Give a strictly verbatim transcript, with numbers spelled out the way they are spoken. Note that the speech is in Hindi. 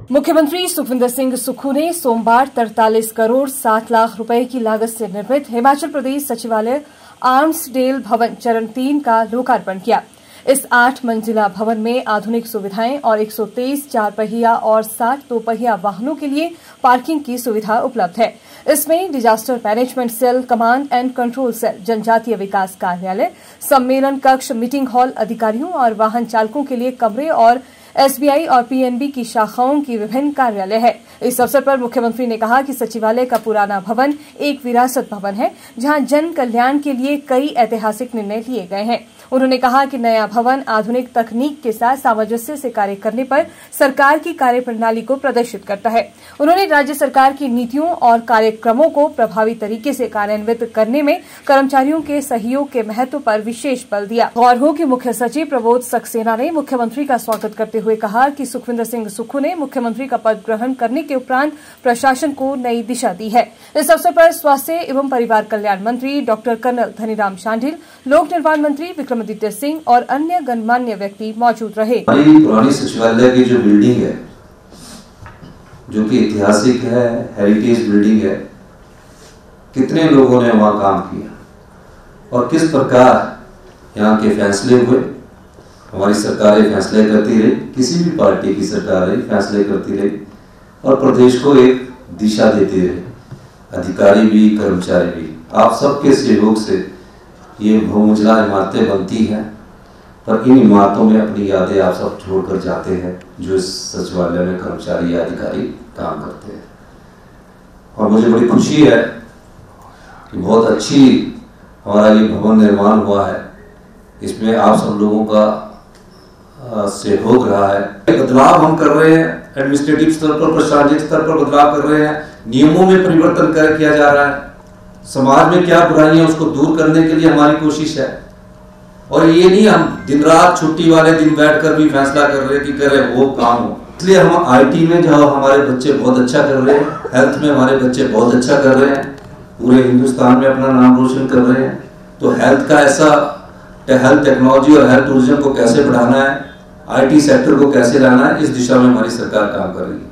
मुख्यमंत्री सुखविंदर सिंह सुक्खू ने सोमवार तैंतालीस करोड़ सात लाख रुपए की लागत से निर्मित हिमाचल प्रदेश सचिवालय आर्म्सडेल भवन चरण तीन का लोकार्पण किया। इस आठ मंजिला भवन में आधुनिक सुविधाएं और एक सौ तेईस चार पहिया और साठ दो पहिया वाहनों के लिए पार्किंग की सुविधा उपलब्ध है। इसमें disaster management cell, command and control cell, जनजातीय विकास कार्यालय, सम्मेलन कक्ष, मीटिंग हॉल, अधिकारियों और वाहन चालकों के लिए कमरे और एसबीआई और पीएनबी की शाखाओं की विभिन्न कार्यालय है। इस अवसर पर मुख्यमंत्री ने कहा कि सचिवालय का पुराना भवन एक विरासत भवन है, जहां जन कल्याण के लिए कई ऐतिहासिक निर्णय लिए गए हैं। उन्होंने कहा कि नया भवन आधुनिक तकनीक के साथ सामंजस्य से कार्य करने पर सरकार की कार्यप्रणाली को प्रदर्शित करता है। उन्होंने राज्य सरकार की नीतियों और कार्यक्रमों को प्रभावी तरीके से कार्यान्वित करने में कर्मचारियों के सहयोग के महत्व पर विशेष बल दिया। गौर हो कि मुख्य सचिव प्रबोध सक्सेना ने मुख्यमंत्री का स्वागत करते हुए कहा कि सुखविंदर सिंह सुक्खू ने मुख्यमंत्री का पद ग्रहण करने के उपरांत प्रशासन को नई दिशा दी है। इस अवसर पर स्वास्थ्य एवं परिवार कल्याण मंत्री डॉक्टर कर्नल धनीराम शांडिल, लोक निर्माण मंत्री विक्रमादित्य सिंह और अन्य गणमान्य व्यक्ति मौजूद रहे। हमारी पुरानी सचिवालय की जो बिल्डिंग है, जो कि ऐतिहासिक है, हेरिटेज बिल्डिंग है, कितने लोगों ने वहां काम किया और किस प्रकार यहाँ के फैसले हुए। हमारी सरकारें फैसले करती रही, किसी भी पार्टी की सरकार रही फैसले करती रही और प्रदेश को एक दिशा देती रही, अधिकारी भी कर्मचारी भी। आप सबके सहयोग से ये बहुमंजिला इमारतें बनती हैं, पर इन इमारतों में अपनी यादें आप सब छोड़कर जाते हैं जो इस सचिवालय में कर्मचारी या अधिकारी काम करते हैं। और मुझे बड़ी खुशी है कि बहुत अच्छी हमारा ये भवन निर्माण हुआ है। इसमें आप सब लोगों का सहयोग रहा है। बदलाव हम कर रहे हैं, एडमिनिस्ट्रेटिव स्तर पर, प्रशासनिक स्तर पर बदलाव कर रहे हैं, नियमों में परिवर्तन कर किया जा रहा है। समाज में क्या बुराइयां उसको दूर करने के लिए हमारी कोशिश है। और ये नहीं हम दिन रात छुट्टी वाले दिन बैठकर भी फैसला कर रहे कि करे वो काम हो। इसलिए हम आईटी में जहाँ हमारे बच्चे बहुत अच्छा कर रहे हैं, हेल्थ में हमारे बच्चे बहुत अच्छा कर रहे हैं, पूरे हिंदुस्तान में अपना नाम रोशन कर रहे हैं। तो हेल्थ का ऐसा हेल्थ टेक्नोलॉजी और हेल्थ टूरिज्म को कैसे बढ़ाना है, आईटी सेक्टर को कैसे लाना है, इस दिशा में हमारी सरकार काम कर रही है।